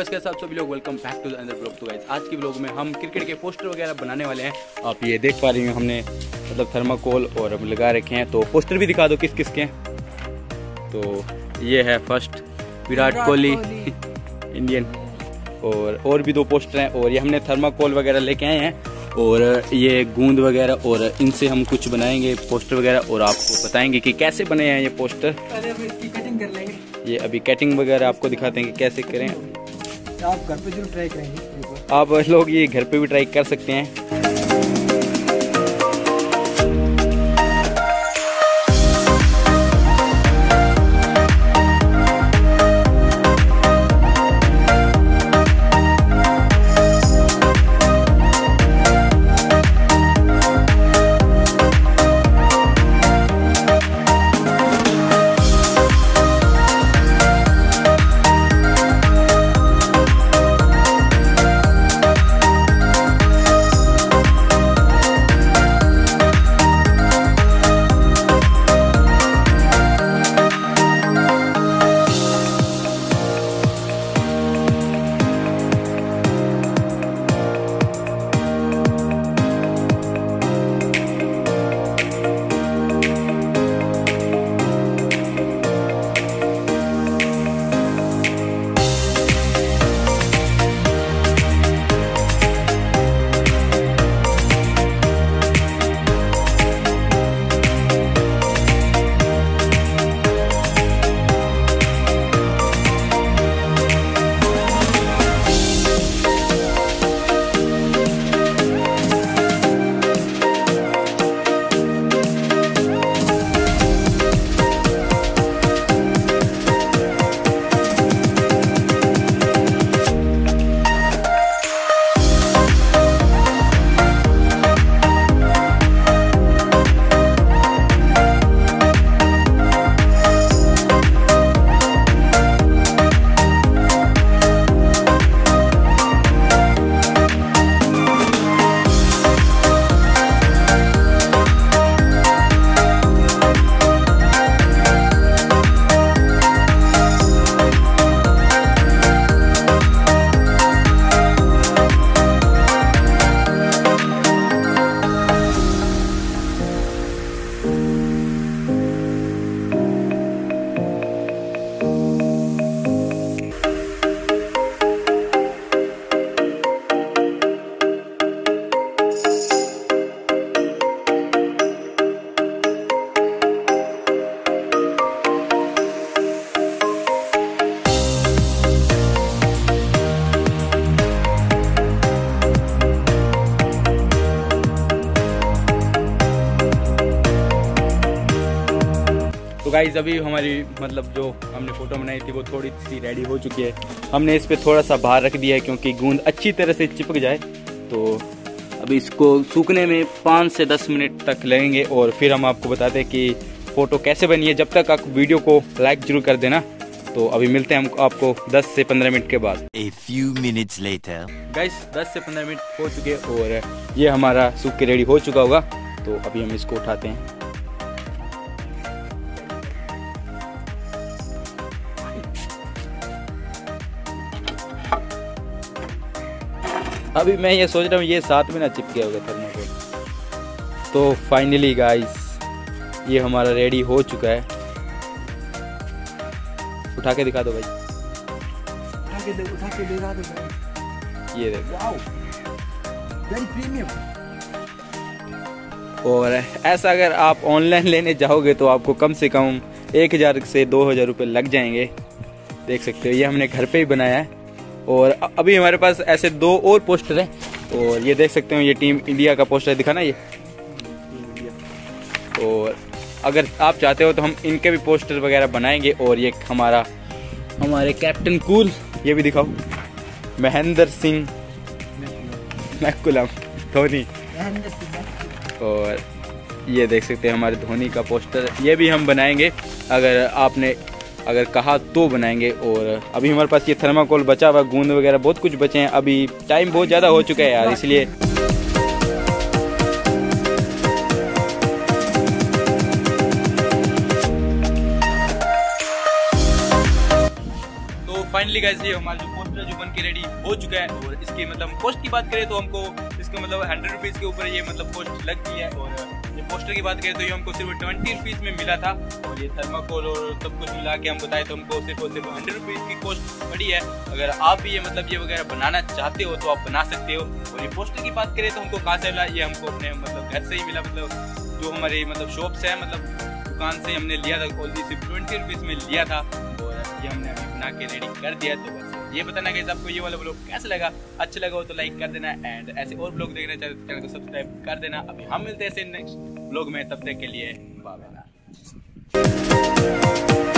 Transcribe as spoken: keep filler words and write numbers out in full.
नमस्कार साहब सभी लोग, welcome back to the another blog. तो गाइस आज की ब्लॉग में हम क्रिकेट के पोस्टर वगैरह बनाने वाले हैं। आप ये देख पा रही हैं हमने मतलब थर्माकोल और अब लगा रखे हैं। तो पोस्टर भी दिखा दो किस किस के हैं। तो ये है फर्स्ट विराट कोहली इंडियन, और और भी दो पोस्टर हैं। और ये हमने थर्माकोल वगैरह लेके आए हैं और ये गूंद वगैरह, और इनसे हम कुछ बनाएंगे पोस्टर वगैरह और आपको बताएंगे कि कैसे बने हैं ये पोस्टर। पहले हम इसकी कटिंग कर लेंगे। ये अभी कटिंग वगैरह आपको दिखाते हैं कि कैसे करें। आप घर पे जरूर ट्राई करेंगे। आप लोग ये घर पे भी ट्राई कर सकते हैं। तो गाइज अभी हमारी मतलब जो हमने फोटो बनाई थी वो थोड़ी सी रेडी हो चुकी है। हमने इस पे थोड़ा सा बाहर रख दिया है क्योंकि गूंद अच्छी तरह से चिपक जाए। तो अभी इसको सूखने में पाँच से दस मिनट तक लगेंगे और फिर हम आपको बताते हैं कि फ़ोटो कैसे बनी है। जब तक आप वीडियो को लाइक जरूर कर देना। तो अभी मिलते हैं हम आपको दस से पंद्रह मिनट के बाद। A few minutes later. Guys दस से पंद्रह मिनट हो चुके और ये हमारा सूख के रेडी हो चुका होगा। तो अभी हम इसको उठाते हैं। अभी मैं ये सोच रहा हूँ ये साथ में ना चिपके होगा थर्माकोल। तो फाइनली गाइस ये हमारा रेडी हो चुका है। उठा के दिखा दो भाई। उठा के दे, उठा के दिखा दो भाई। ये देखो, वाओ, वेरी प्रीमियम। और ऐसा अगर आप ऑनलाइन लेने जाओगे तो आपको कम से कम एक हजार से दो हजार रुपये लग जाएंगे। देख सकते हो ये हमने घर पे ही बनाया है। और अभी हमारे पास ऐसे दो और पोस्टर हैं। और ये देख सकते हो ये टीम इंडिया का पोस्टर दिखा ना ये। और अगर आप चाहते हो तो हम इनके भी पोस्टर वगैरह बनाएंगे। और ये हमारा हमारे कैप्टन कूल, ये भी दिखाओ, महेंद्र सिंह मैकुलम धोनी। और ये देख सकते हैं हमारे धोनी का पोस्टर, ये भी हम बनाएंगे अगर आपने अगर कहा तो बनाएंगे। और अभी हमारे पास ये थर्माकोल बचा हुआ, गूंद वगैरह बहुत कुछ बचे हैं। अभी टाइम बहुत ज़्यादा हो चुका है यार, इसलिए फाइनली गाइस ये हमारा जो पोस्टर जो बन के रेडी हो चुका है। और इसकी मतलब कॉस्ट की बात करें तो हमको इसके मतलब हंड्रेड रुपीज़ के ऊपर ये मतलब कॉस्ट लगती है। और ये पोस्टर की बात करें तो ये हमको सिर्फ ट्वेंटी रुपीज़ में मिला था। और ये थर्माकोल और सब कुछ मिला के हम बताए तो हमको सिर्फ और सिर्फ हंड्रेड रुपीज़ की कॉस्ट पड़ी है। अगर आप भी ये मतलब ये वगैरह बनाना चाहते हो तो आप बना सकते हो। और ये पोस्टर की बात करें तो हमको कहाँ से मिला, ये हमको अपने मतलब घर से ही मिला, मतलब जो हमारे मतलब शॉप्स है मतलब दुकान से हमने लिया था। और सिर्फ ट्वेंटी रुपीज़ में लिया था और ये हमने अभी बना के रेडी कर दिया। तो बस ये बताना कि आपको ये वाला ब्लॉग कैसा लगा, अच्छा लगा हो तो लाइक कर देना एंड ऐसे और ब्लॉग देखना चाहते तो चैनल को सब्सक्राइब कर देना। अभी हम मिलते हैं ऐसे नेक्स्ट ब्लॉग में, तब तक के लिए बाय बाय।